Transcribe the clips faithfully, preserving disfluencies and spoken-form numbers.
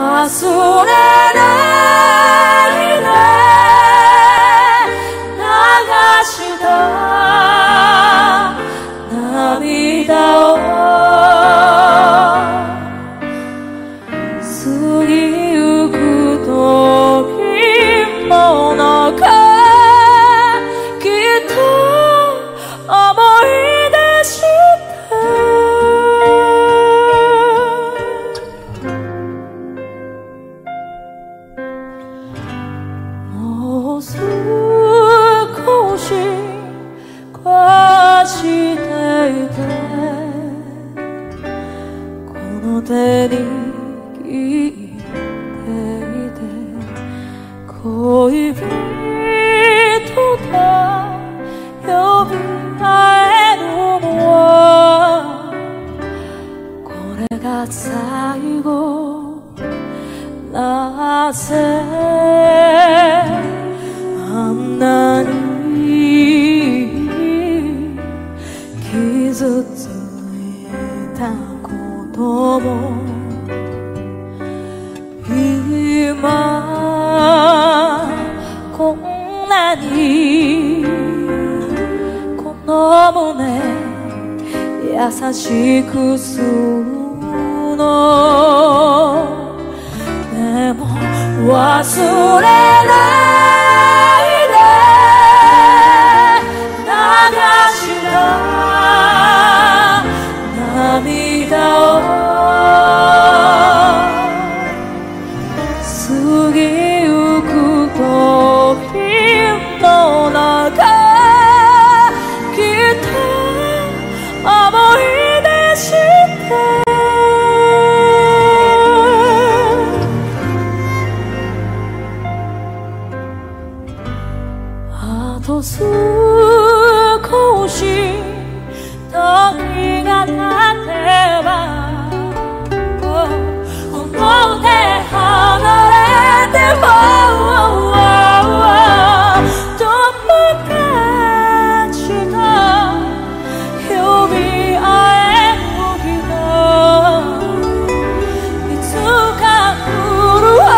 忘れないで流した涙を過ぎゆく時もなかきっと思い出してもう少し壊していてこの手に握っていて恋人と呼び合えるのはこれが最後なぜあんなに傷ついたことも今こんなにこの胸優しくするのでも忘れないで流した涙を過ぎゆく時の中きっと思い出してあと少し時が経てばこの手離れても友達と呼び合える日がいつか来るわ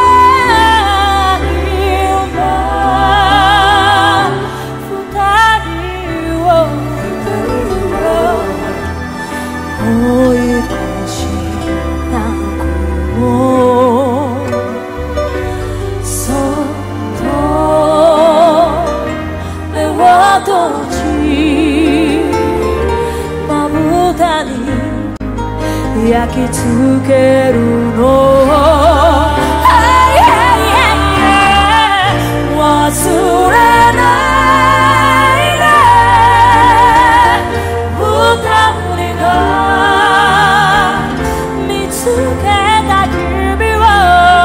追い越した子そっと目を閉じまぶたに焼き付けるの忘れないで二人が見つけた君を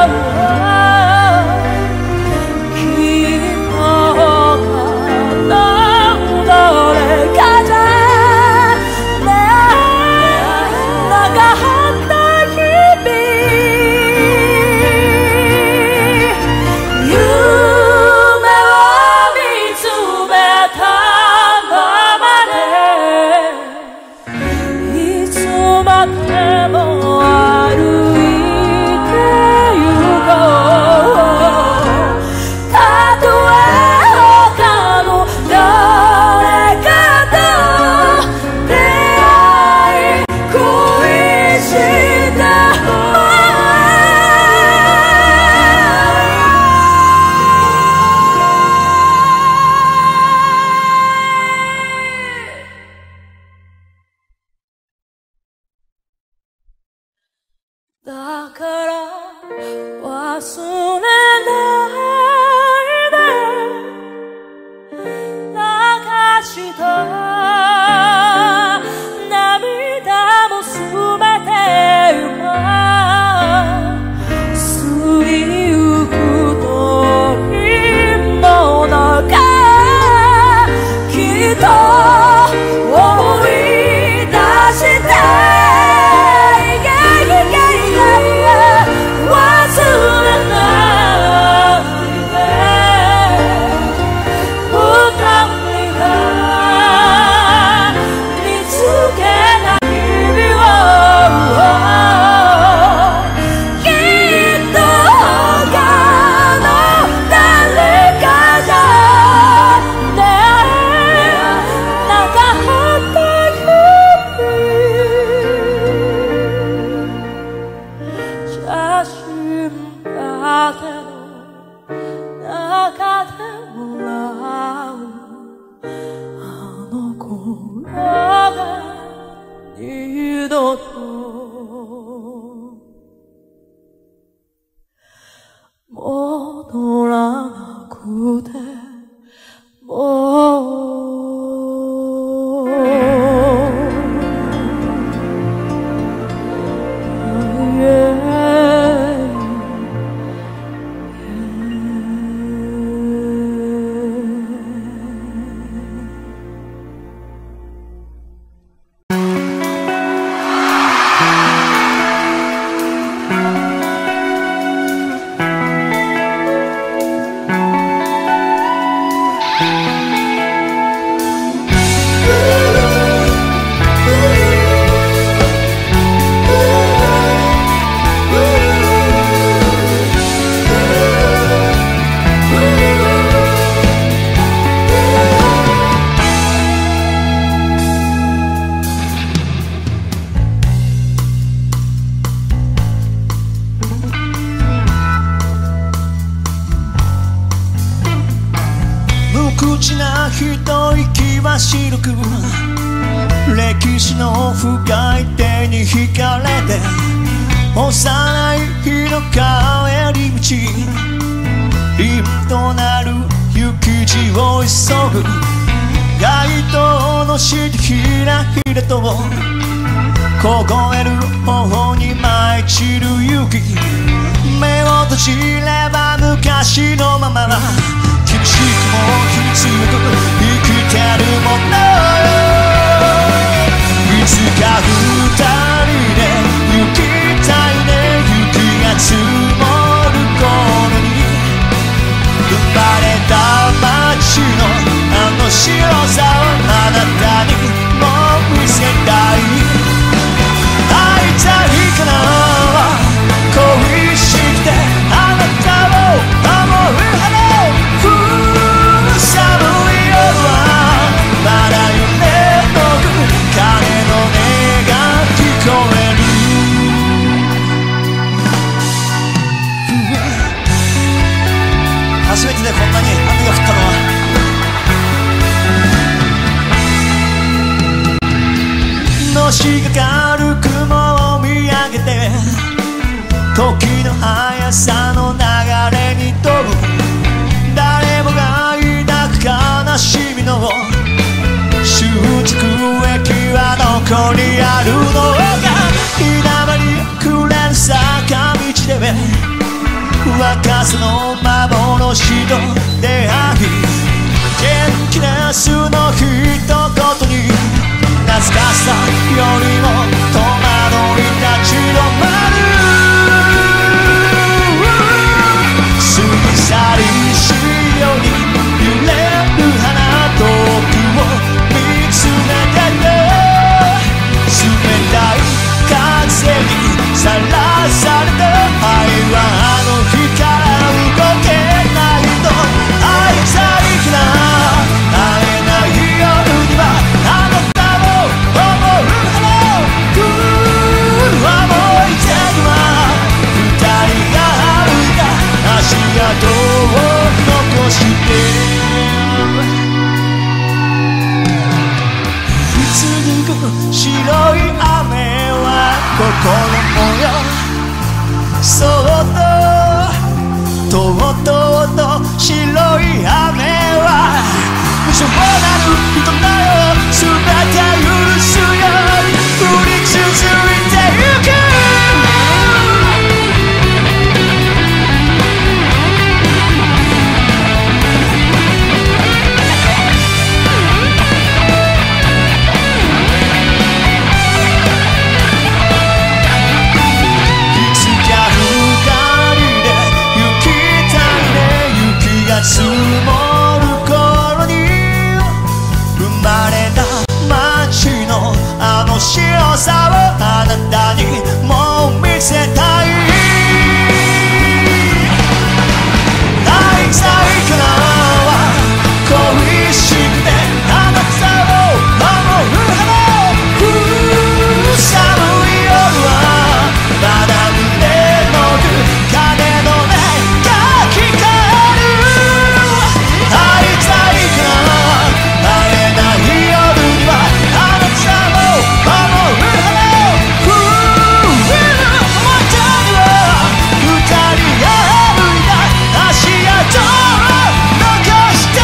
きっとどれかじゃね長った日々夢を見つめたままでいつまでも歩いてゆこうたとえ他の誰かと出会い恋しただから忘れないで流した涙もすべて今過ぎゆく時の中きっと思い出して忘れない一息は白く歴史の深い手に惹かれて幼い日の帰り道凛となる雪地を急ぐ街灯の下ひらひらと凍える頬に舞い散る雪目を閉じれば昔のまま厳しくも強く生きてるものいつか二人で行きたいね雪が積もる頃に生まれた街のあの白さをあなたにもう見せたい会いたいから恋してあなたを守るはね寒い夜はまだ夢の鐘の音が聞こえる初めてでこんなに雨が降ったのはのしかかる雲を見上げて時の速さの流れに飛ぶ誰もが抱く悲しみの終着駅はどこにあるのか日だまりくれる坂道で若さの幻と出会い元気な素の一言に懐かしさよりも戸惑い立ち止まる過ぎ去りしように揺れる花遠くを見つめてて冷たい風にさらされて愛はあの日から動けないと会いたいから会えない夜にはあなたを思う花思い出は二人が歩いた足跡を残して続く白い雨は心もよそっととうとうと白い雨は無情なる人だよ全て許すよ降り続いてゆく積もる頃に生まれた街のあの白さをあなたにもう見せたい会いたいから恋しくてあなたを守る花寒い夜はまだ胸の奥鐘の音が聞こえる会いたいから会えない夜にはあなたを守る花震える表には二人が歩いた足跡を残して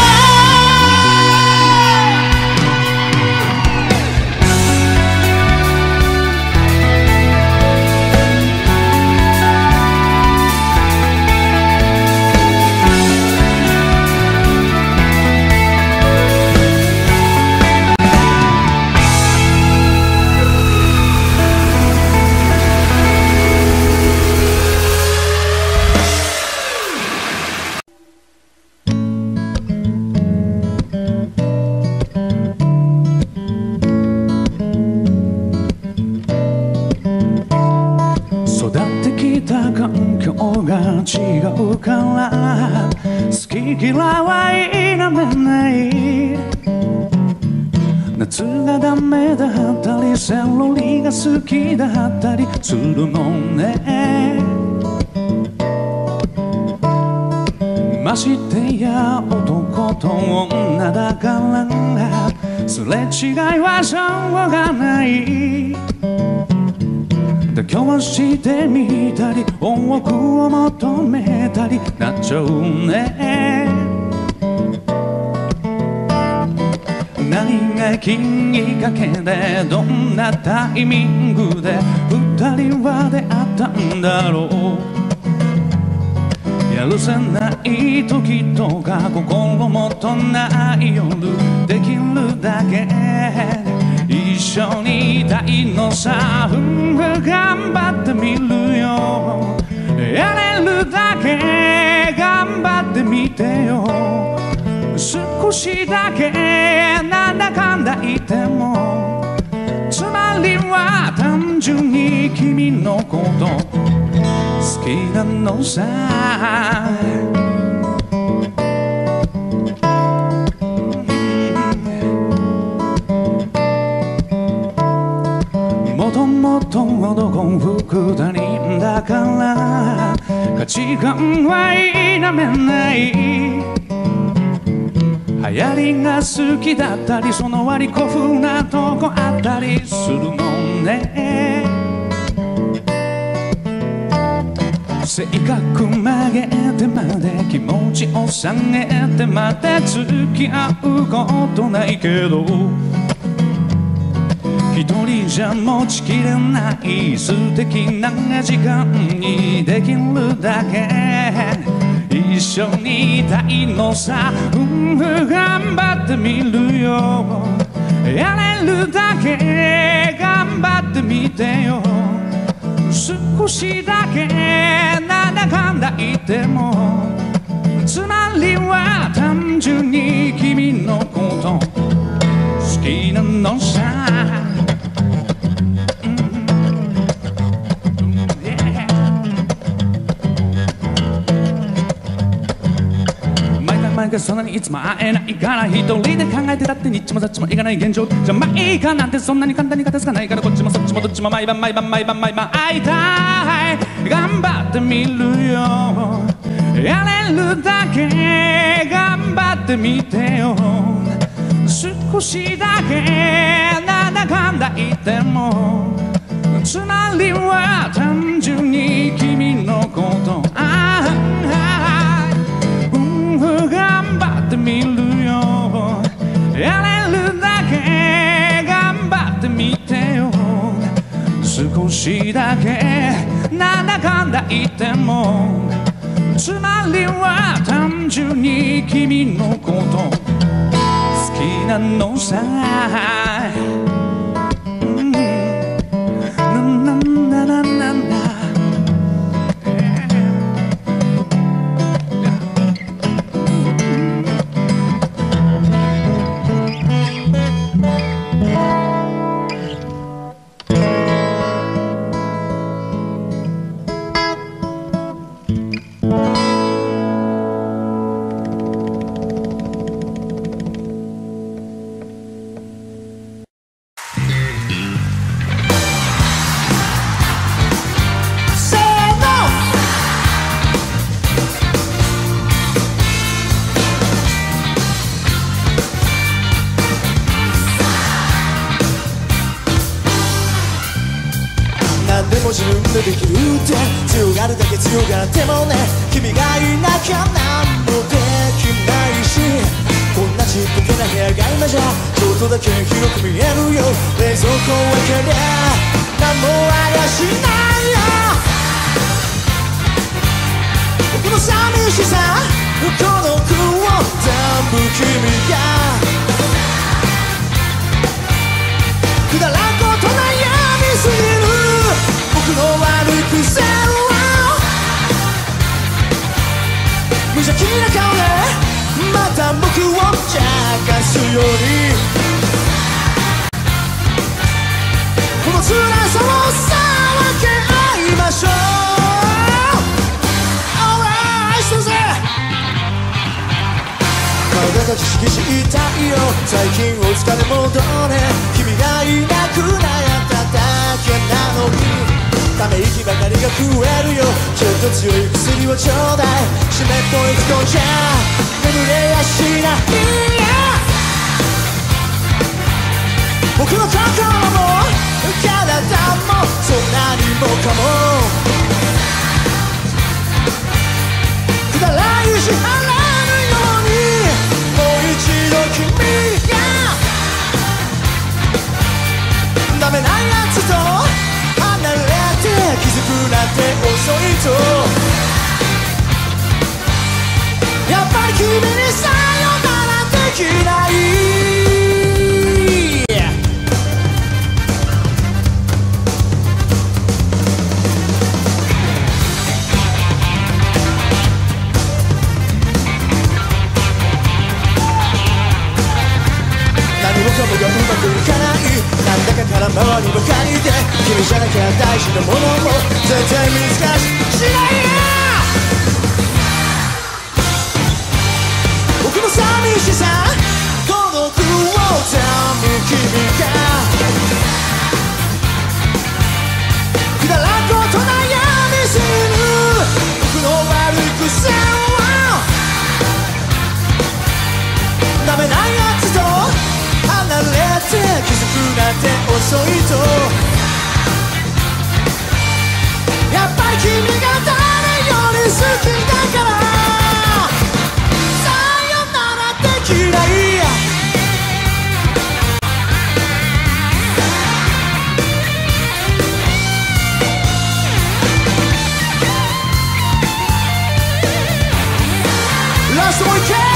違うから好き嫌いは否めない夏がダメだったりセロリが好きだったりするのねましてや男と女だからすれ違いはしょうがない妥協してみたり多くを求めたりなっちゃうね何がきっかけでどんなタイミングで二人は出会ったんだろうやるせない時とか心もとない夜できるだけ一緒にいたいのさ頑張ってみるよやれるだけ頑張ってみてよ少しだけなんだかんだ言ってもつまりは単純に君のこと好きなのさもともと男二人だから価値観は否めない流行りが好きだったりその割り古風なとこあったりするもんね性格曲げてまで気持ちを下げてまで付き合うことないけど一人じゃ持ちきれない素敵な時間にできるだけ一緒にいたいのさ、うん、頑張ってみるよやれるだけ頑張ってみてよ少しだけなんだかんだ言ってもつまりは単純に君のこと好きなのさそんなにいつも会えないから一人で考えてたってにっちもさっちもいかない現状じゃまあいいかなんてそんなに簡単に片付かないからこっちもそっちもどっちも毎晩毎晩毎晩毎晩会いたい頑張ってみるよやれるだけ頑張ってみてよ少しだけなんだかんだ言ってもつまりは単純に君のことああ頑張ってみるよやれるだけ頑張ってみてよ少しだけなんだかんだ言ってもつまりは単純に君のこと好きなのさ自分でできるって強がるだけ強がってもね君がいなきゃ何もできないしこんなちっぽけな部屋が今じゃちょっとだけ広く見えるよ冷蔵庫を開けりゃ何もありゃしないよ僕の寂しさ孤独を全部君がくだらんこと悩みすぎる僕の悪い癖は無邪気な顔でまた僕を邪魔すようにこの辛さをさ分け合いましょう Alright そうぜ体がギシギシ痛いよ最近お疲れモードね君がいなく悩んだだけなのにため息ばかりが食えるよ。ちょっと強い薬をちょうだい。湿っぽい布団じゃ眠れやしない。僕の心も体もそんなにもかもくだらないし払うように、もう一度君がダメなやつと離れて気づくなんて遅いと、やっぱり君にさよならできない。僕がうまくいかない、なんだか空回りばかりで、君じゃなきゃ大事なものも絶対見つかしないや。僕の寂しさ孤独を痛む君がくだらんこと悩みする僕の悪い癖をダメなやつと離れて気づくなんて遅いと、やっぱり君が誰より好きだからさよならできない。ラストもう一回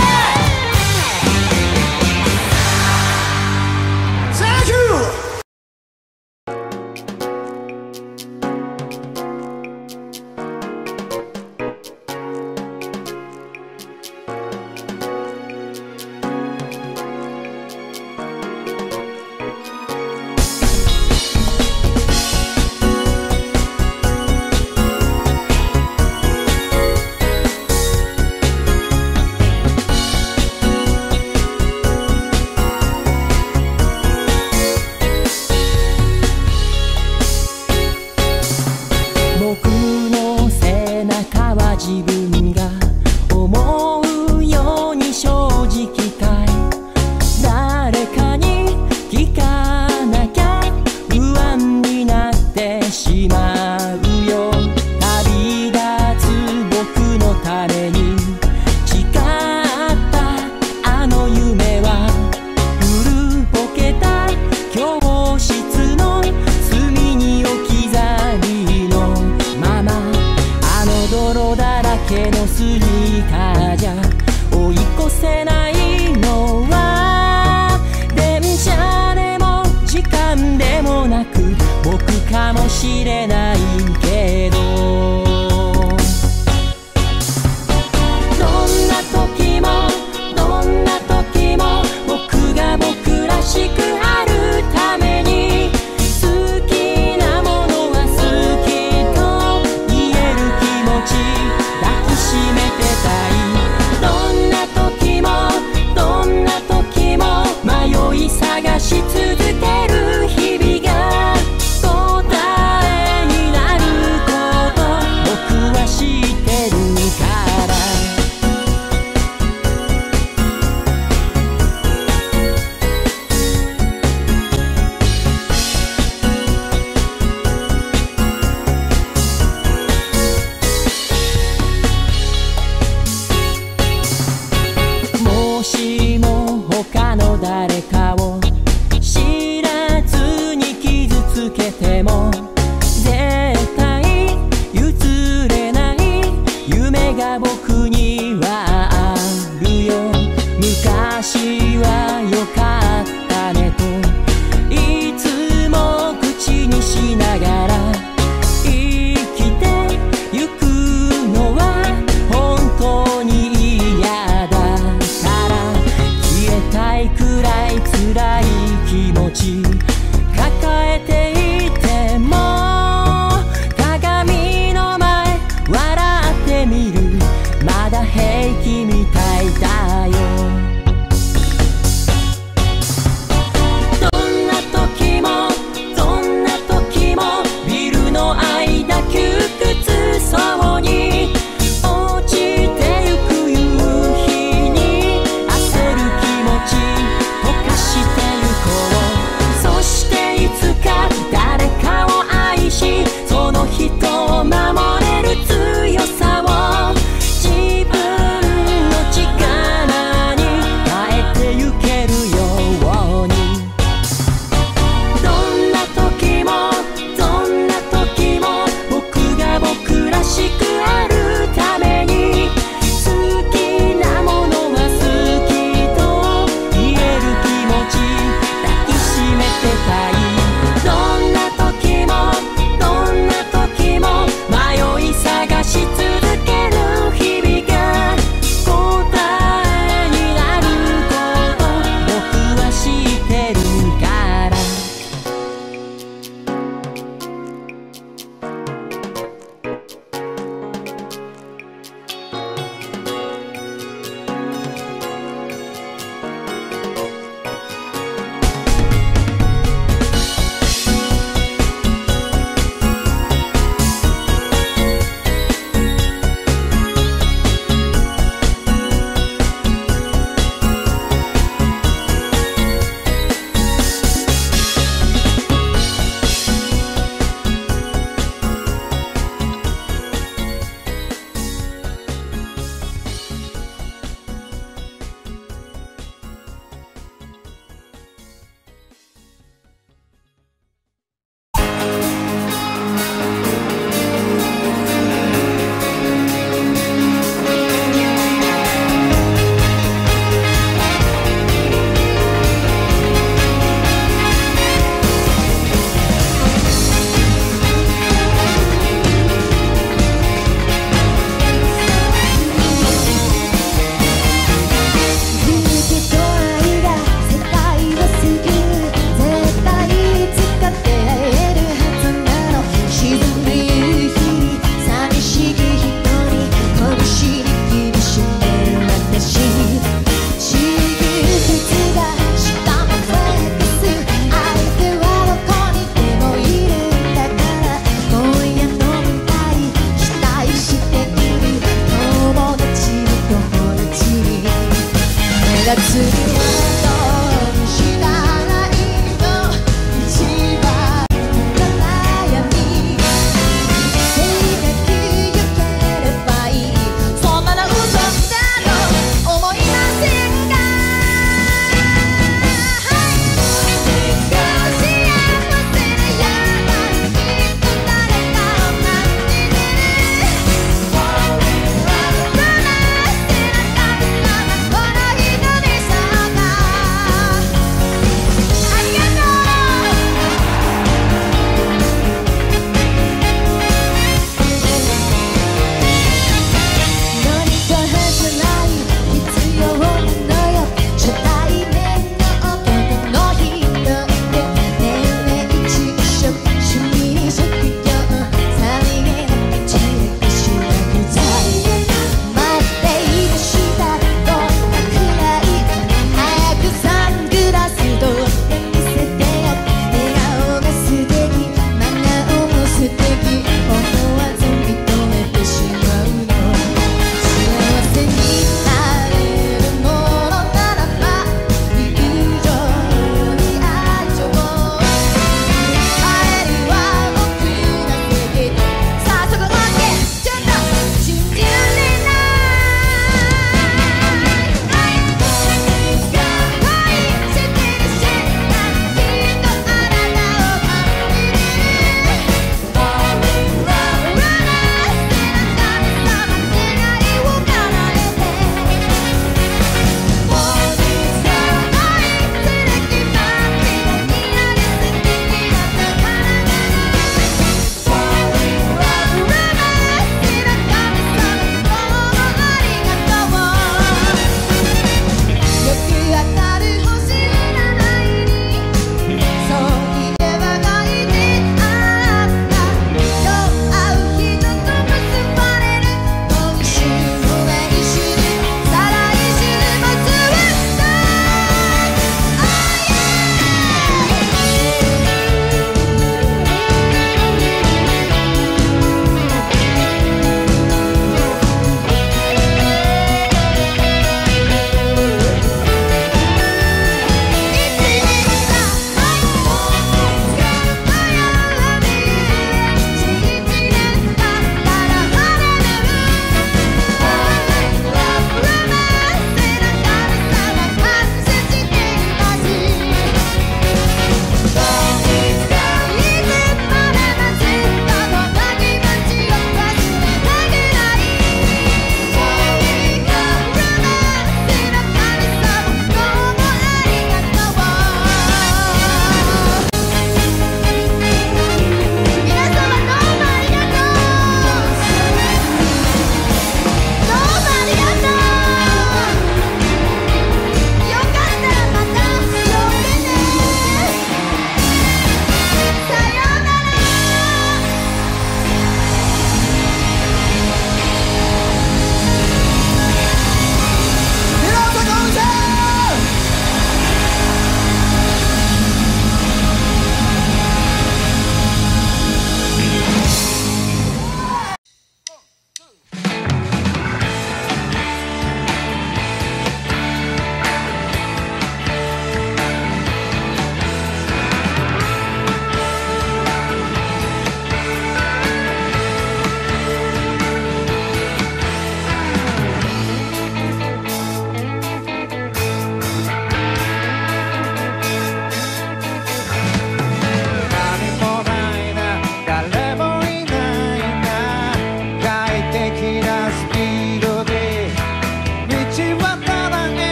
探し続ける日々が答えだ次はどうしたらいいの一番の悩み性格良ければいいそんなの嘘だと思いませんか「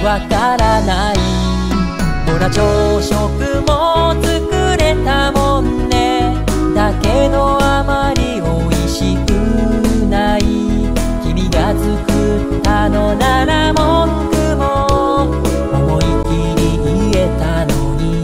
わからない。ほら朝食も作れたもんね。だけどあまりおいしくない。君が作ったのなら文句も思いきり言えたのに。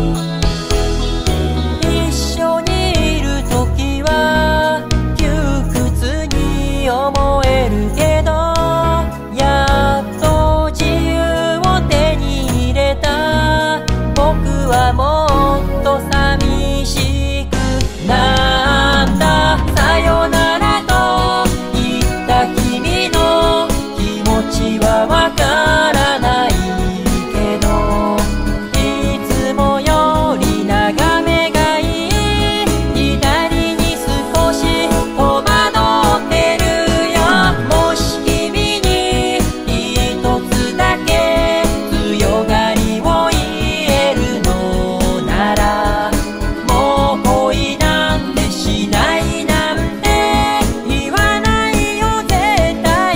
一緒にいるときは窮屈に思えるけど、やっと自由を手に入れた。僕はもっと寂しくなんだ。さよならと言った君の気持ちはわからないけど、いつもより眺めがいい。左に少し戸惑ってるよ。もし君に一つだけ強がりを言えるのなら、もう恋なんてしないなんて言わないよ絶対。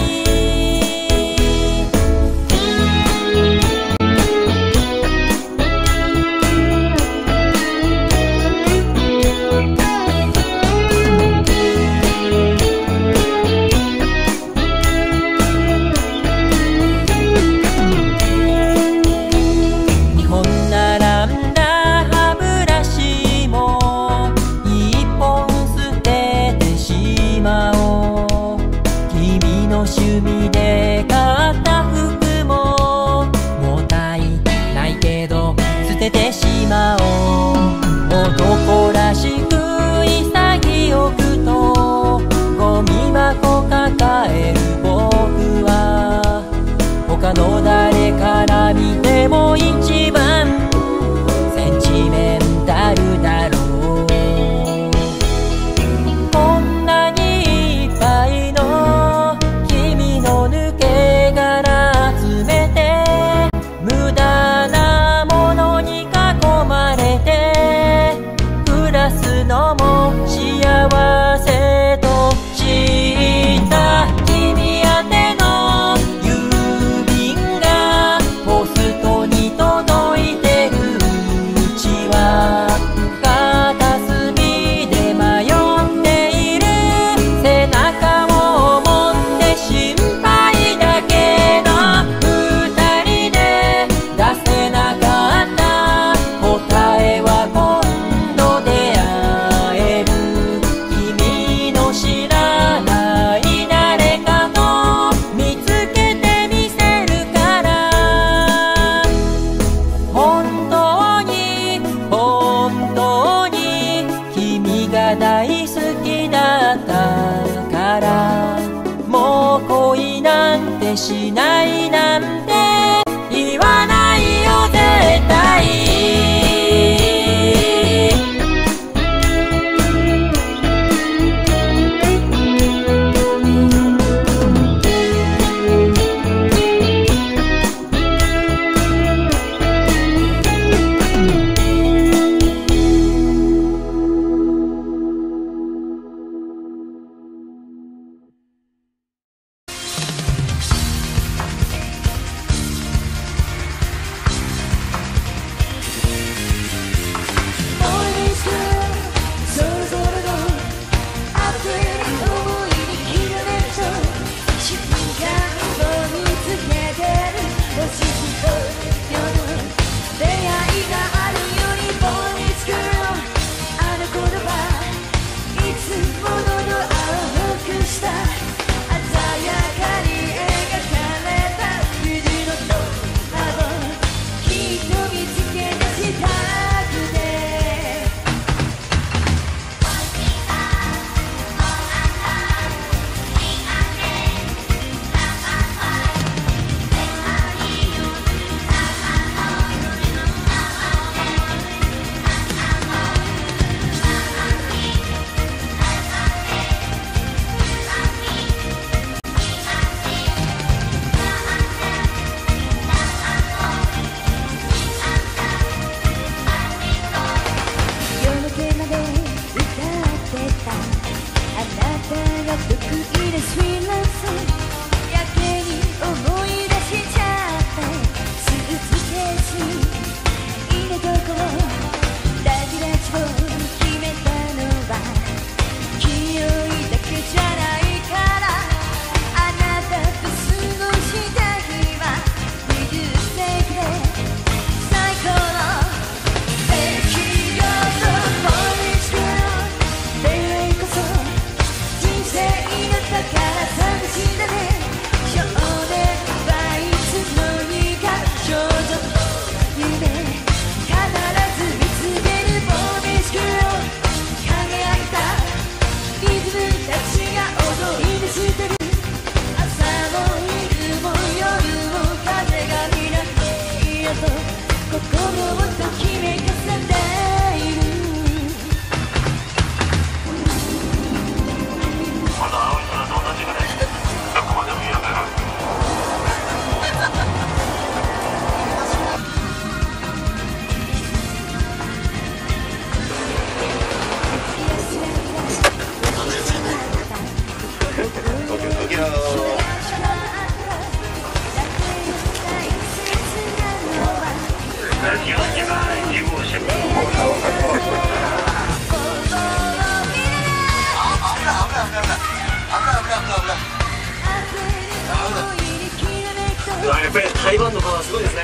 にほん並んだ歯ブラシもいっぽん捨ててしまおう。君の趣味で買った服ももったいないけど捨ててしまおう。男らしく潔くとゴミ箱抱える僕は、他の誰から見ても一番センチメンタルだろう。こんなにいっぱいの君の抜け殻集めて、無駄なものに囲まれて暮らすのも幸せと知った。君宛ての郵便がポストに届いてるうちは、片隅で迷っている背中を持って心配だけど、二人で出せなかった答えは今度出会える。君の知らない誰かと見つけてみせるから。本当に本当に君が大好きだったから、もう恋なんてしないなんて言わないよ絶対。 いにしてる朝も昼も夜も風がみなきやと心をときめかせているまだ青い空と同じぐらいどこまでもやめるやっぱり台湾のパワーすごいですね。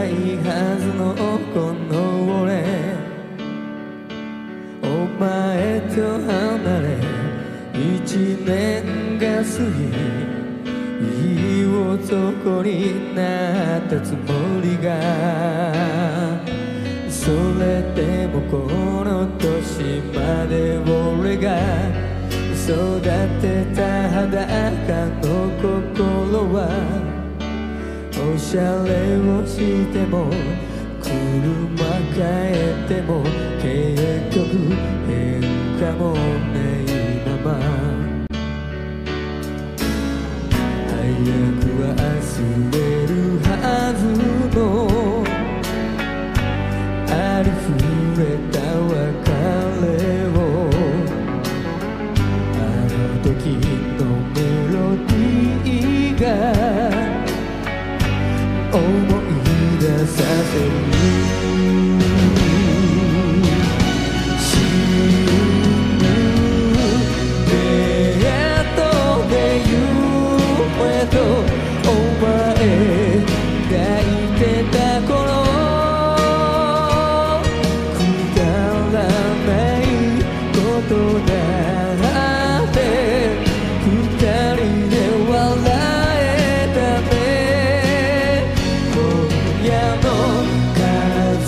ないはずのこの俺、お前と離れ一年が過ぎ、いい男になったつもりが、それでもこの年まで俺が育てた裸の心は、おしゃれをしても車変えても結局変化もないまま、早く忘れるはずのありふれた別れを、あの時のメロディーが思い出させる。死ぬデートで夢とお前がいてた頃、くだらないことだって二人で笑えたね。今夜の風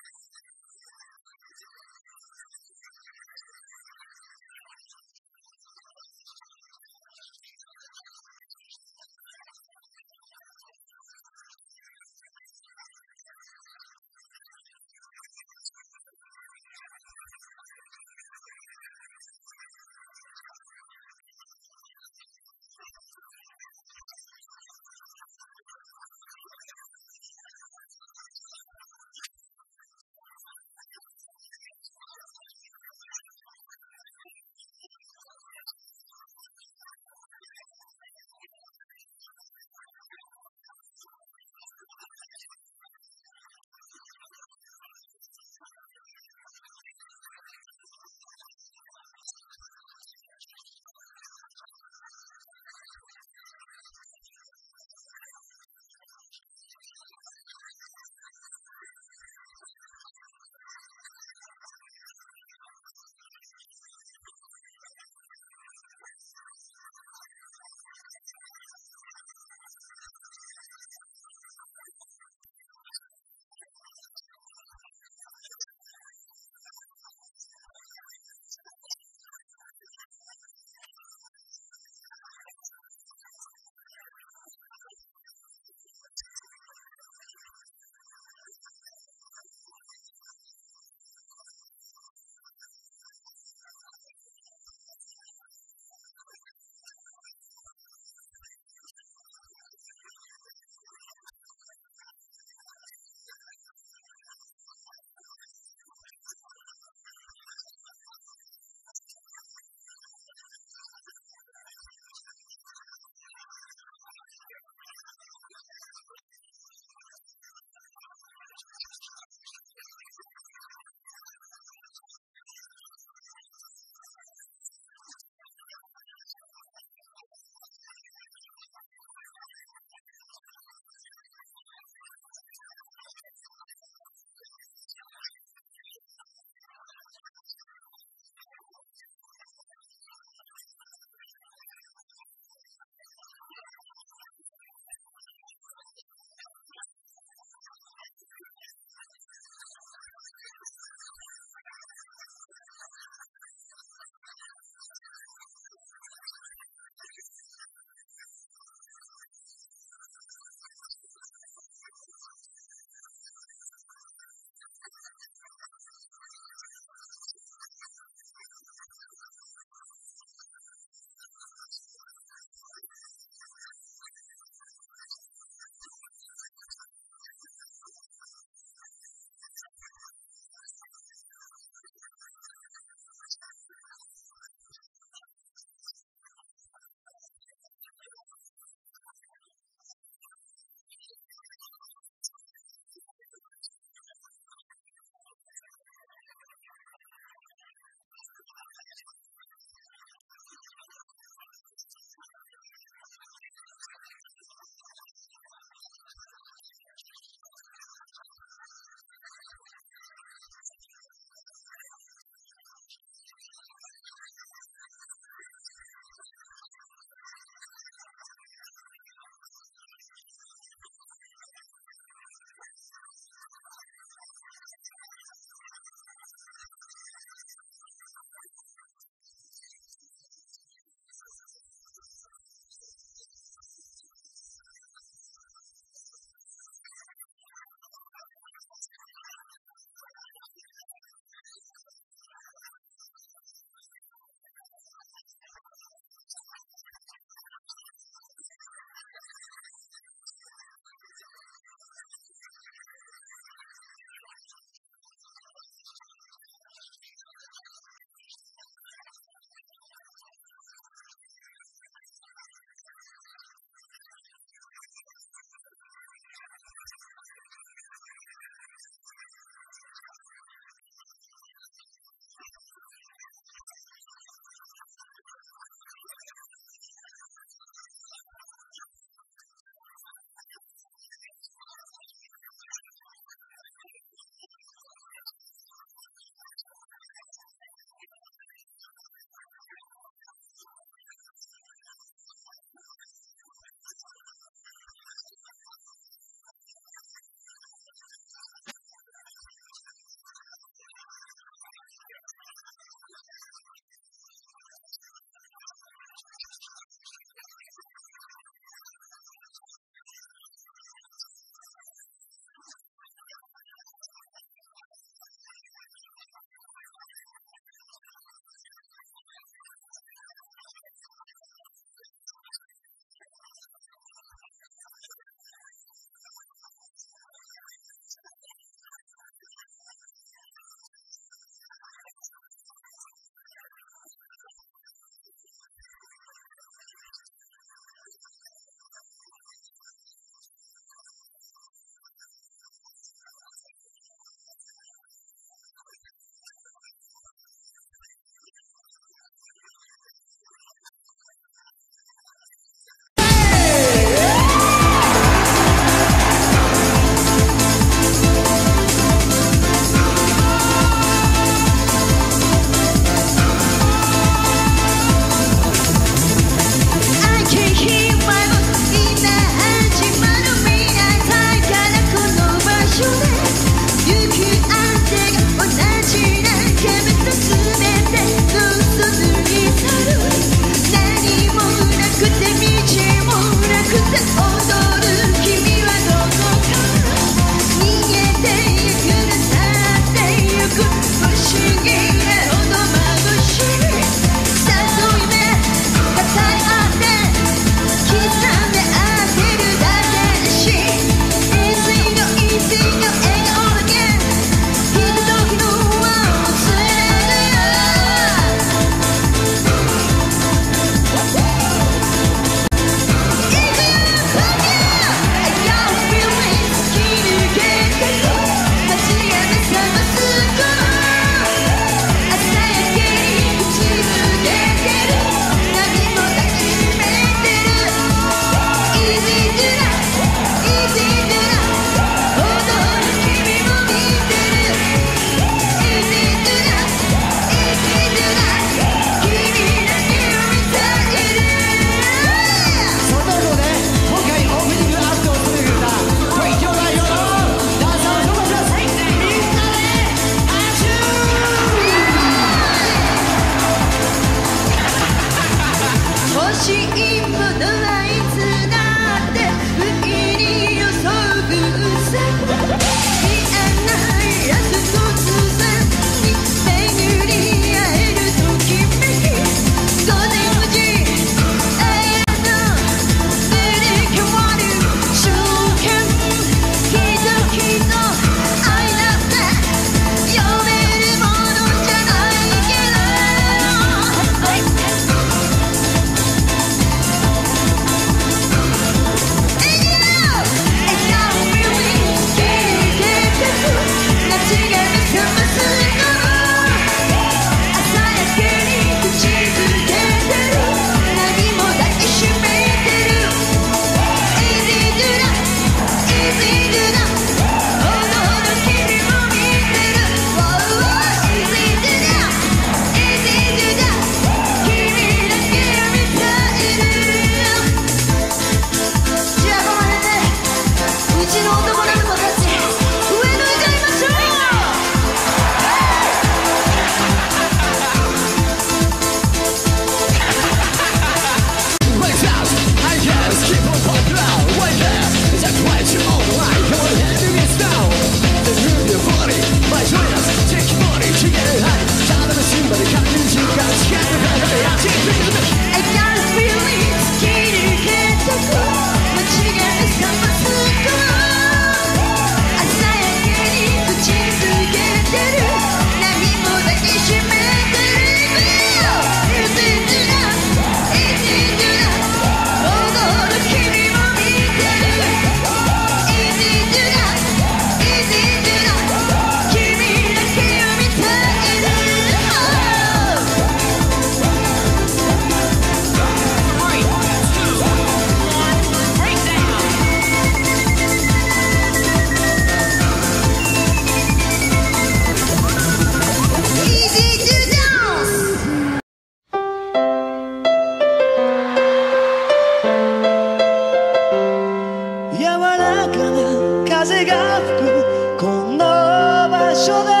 所で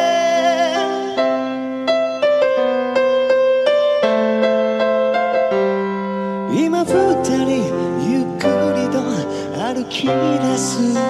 今二人ゆっくりと歩き出す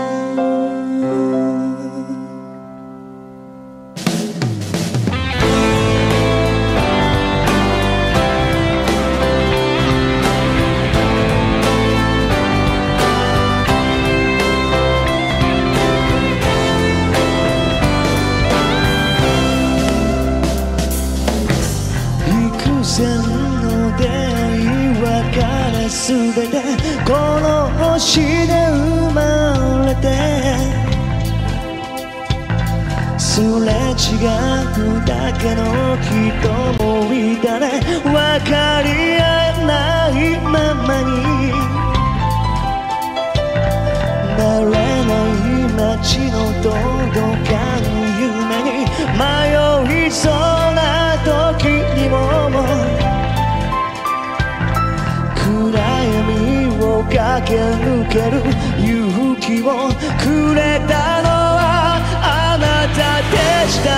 すべてこの星で生まれてすれ違うだけの人もいたね分かり合えないままに慣れない街のどこかの夢に迷いそうな時にも暗闇を駆け抜ける勇気をくれたのはあなたでした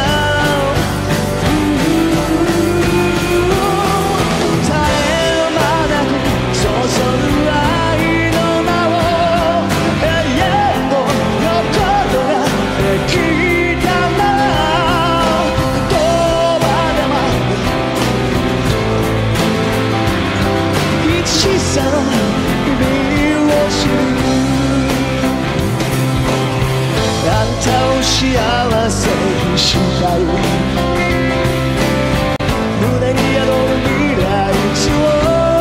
絶え間なく注ぐ愛の名を永遠の横ができたなら言葉でも一さの意味を知るあんたを幸せにしたい胸に宿る未来図を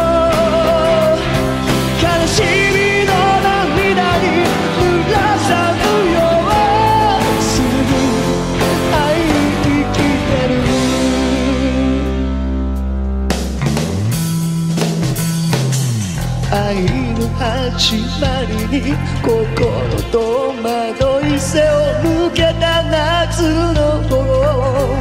悲しみの涙に濡らさぬようすぐ愛生きてる愛の始まりに心と惑い背を向けた夏の頃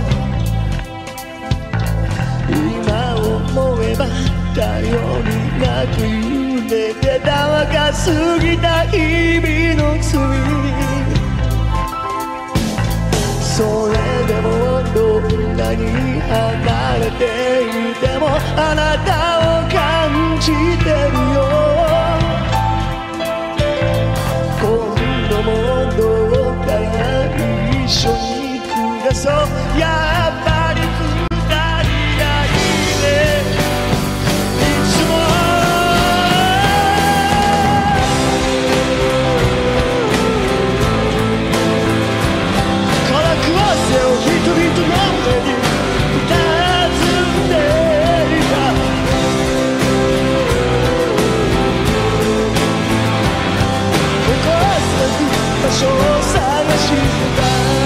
今思えば頼りなく揺れてた若すぎた日々の罪それでもどんなに離れていてもあなたを感じてるよ今度もどうか一緒に暮らそうやっぱり二人がいいねいつもからくわせを人々の目に尋んでいたここは場所を探した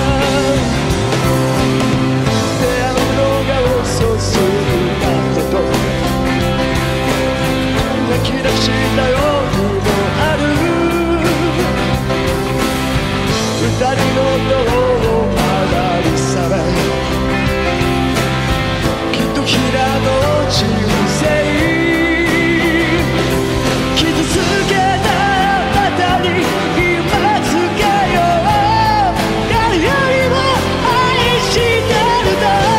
出会うのが遅すぎたこと泣き出した夜もある二人の塔を離り去れきっと平の人生傷つけたあなたに今つけよう誰よりも愛してるんだ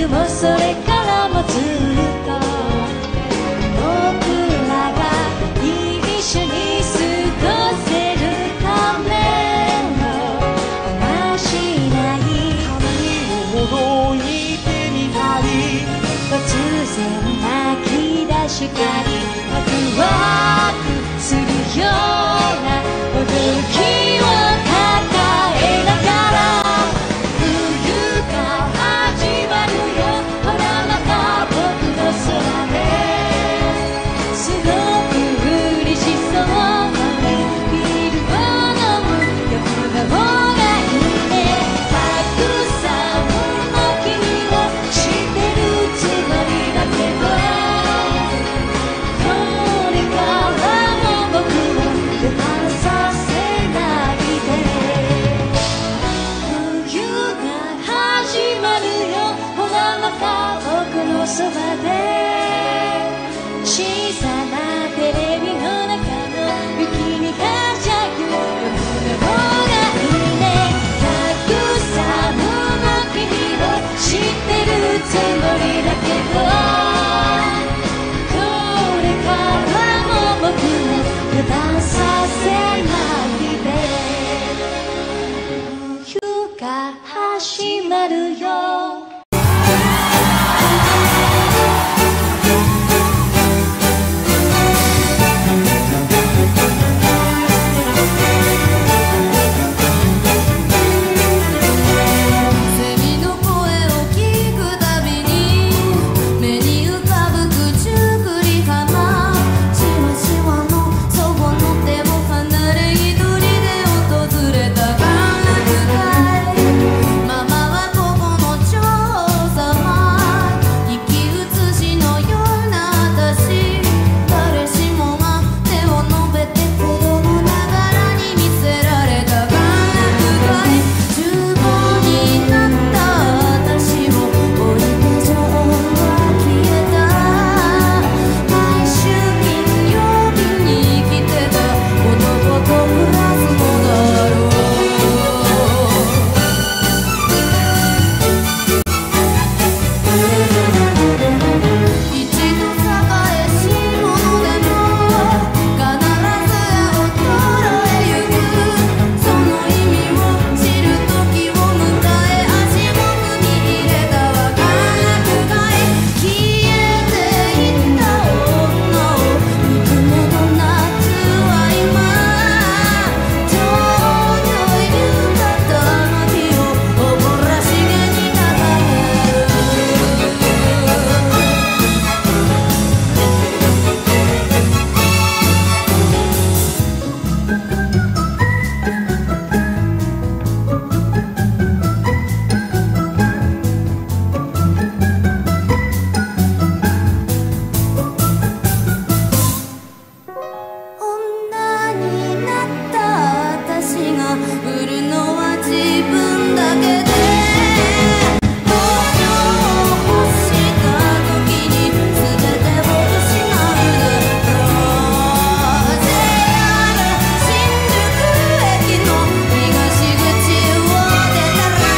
夜もそれからもずっと僕らが一緒に過ごせるための話ないほどに手に張り突然泣き出したりワクワクするような驚きを抱えながら冬が始まるよほらまた僕の空ですごく嬉しそうにビールを飲むよくの方がいいねたくさんの君を知ってるつもりだけどこれからも僕を油断させないで冬が始まるよほらまた僕のそばで小さなテレビの中の雪にはしゃぐ夜の方がいいねたくさんの君を知ってるつもりだけどこれからも僕を油断させないで冬が始まるよセミの声を聞くたびに目に浮かぶ口くり花しわしわのそぼの手を離れ一人で訪れた歓楽会ママはここの女王様生き写しのような私誰しもが手を伸べて子供ながらに見せられた歓楽会厨房になった私を置いて女王は消えた毎週金曜日に来てた男と暮らすのだろう一度栄えし者でも必ず衰えゆくその意味を知る時を迎え足を踏み入れたわ歓楽会消えていった女をぬくもの夏は今ちょうど浴衣の日を誇らしげにたたえる女になった私が売るのは自分だけで東京を欲した時に全てを失うだろう ジェイアール 新宿駅の東口を出たら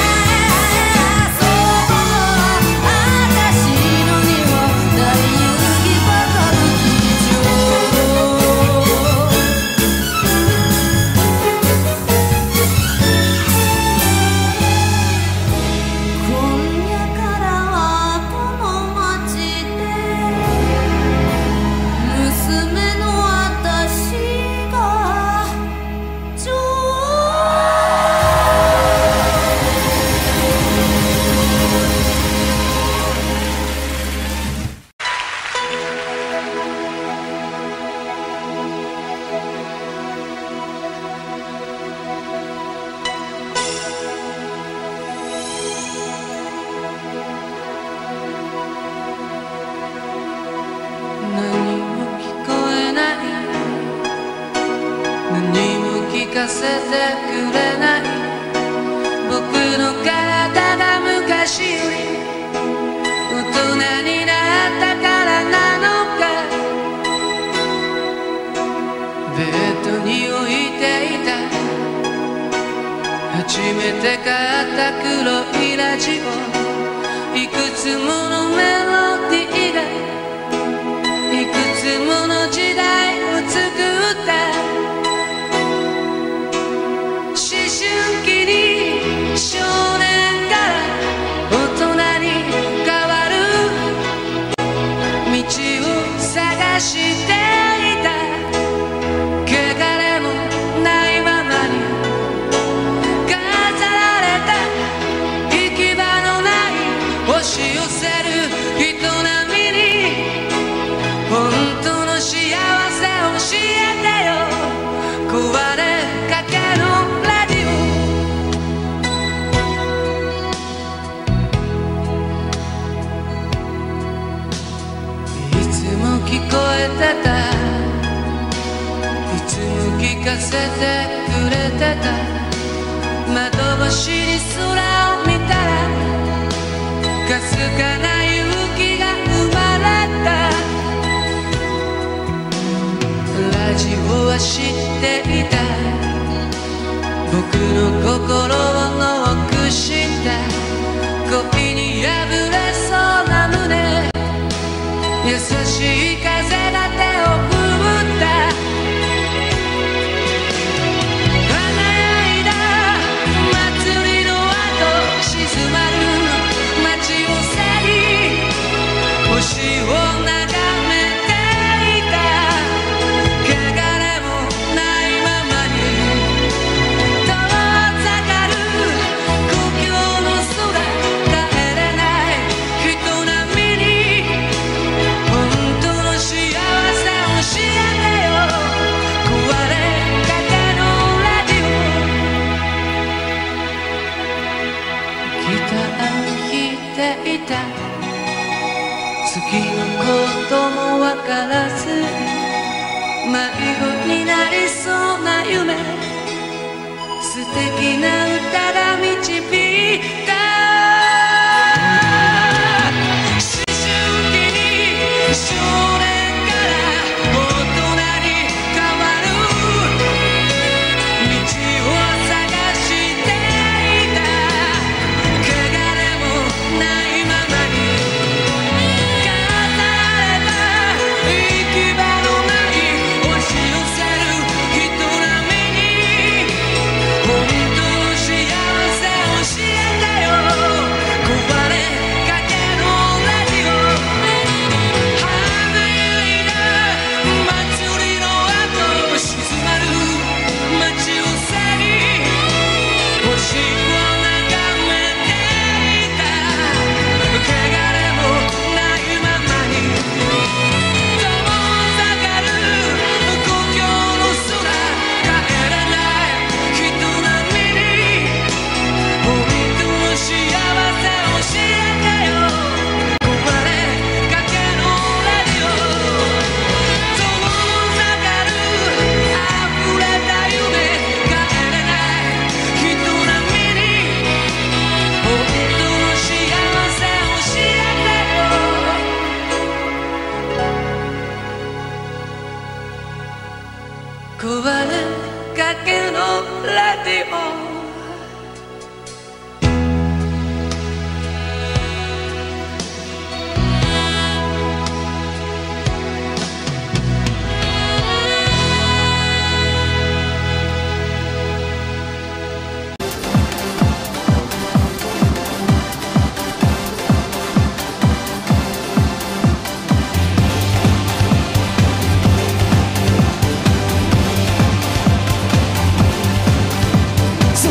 そう私の庭大遊戯バカ劇場今夜からはこの街で娘の私が女何も聞こえない何も聞かせてくれない僕の体が昔より大人になったからなのかベッドに置いていた初めて買った黒いラジオいくつものメロディーがいくつもの時代を作った思春期に少年から大人に変わる道を探していた汚れもないままに飾られた行き場のない押し寄せる人並みに本当の幸せ教えてよ壊れかけのラジオいつも聞こえてたいつも聞かせてくれてた窓越しに空を見たらかすかな勇気が生まれたラジオは知っていた僕の心をノックした恋に破れそうな胸優しい風が手を振った華やいだ祭りの後静まる街を去り星を眺めていた汚れもないままに遠ざかる故郷の空帰れない人並みに本当の幸せ教えてよ壊れかけのラジオギター弾いていた次のこともわからず迷子になりそうな夢素敵な歌が導いた思春期に少年から大人に変わる道を探していた汚れもないままに飾られた行き場のない押し寄せる人並みに本当の幸せ教えてよ壊れかけのラジオ華やいだ祭りの後静まる街を去り星を眺めていた汚れもないままに遠ざかる故郷の空帰れない人並みに本当の幸せ教えてよ壊れかけのラジオ遠ざかる溢れた夢帰れない人並みに本当の幸せ教えてよ壊れかけのラジオ 「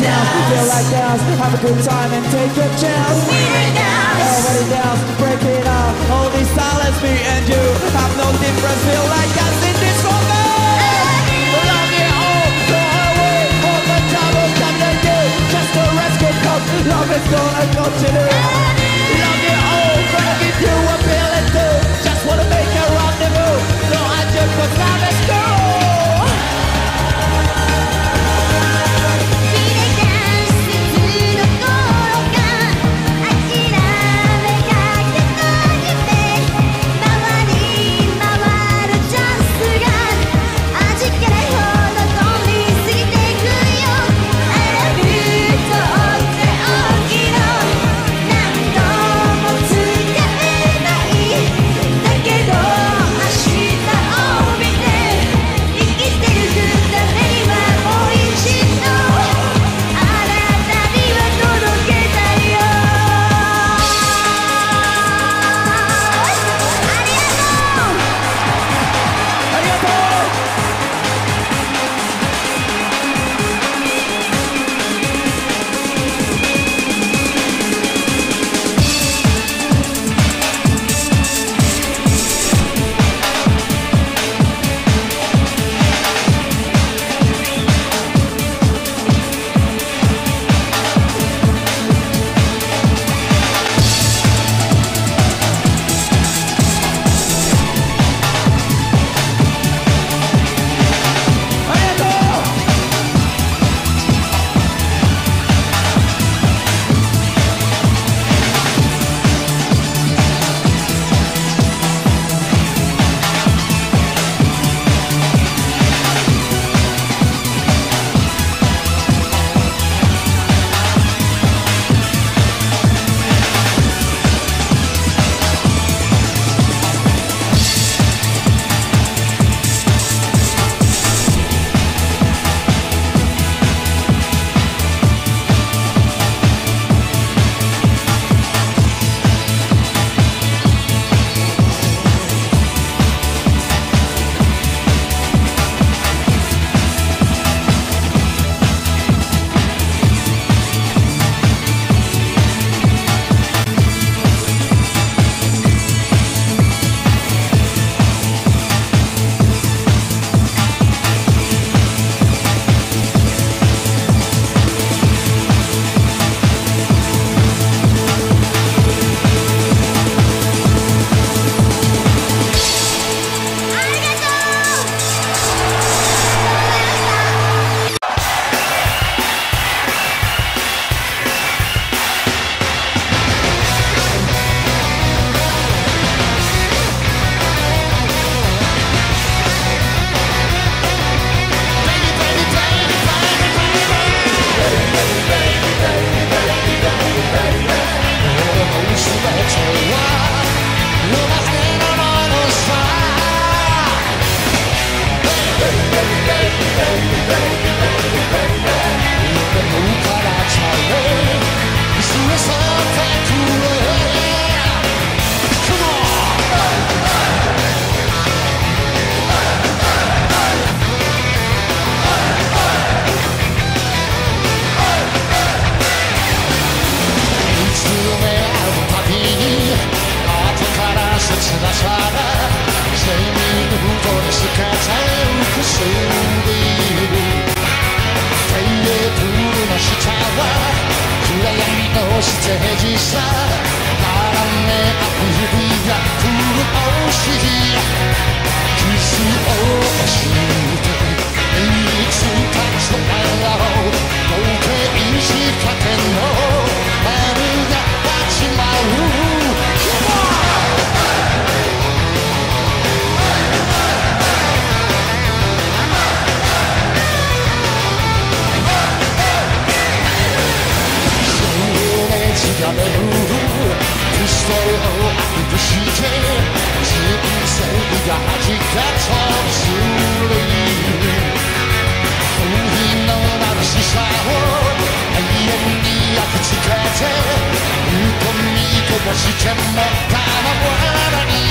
dance, feel like dance, have a good time and take a chance. Everybody dance, break it up, only silence me and you have no difference, feel like dance in this moment. Love it all, go away, all the time will come to you, just the rest can come, love is gonna continue. Love it all, gonna give you a feeling too, just wanna make a rendezvous, no I just put love is cool.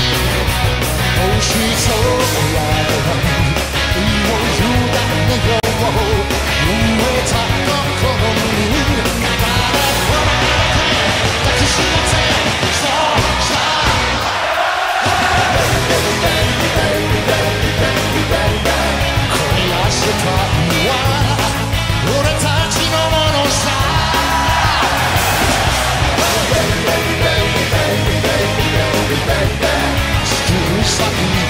She's so alive. た心に抱きしめてそうさこの世界は俺たちのものさ月に咲く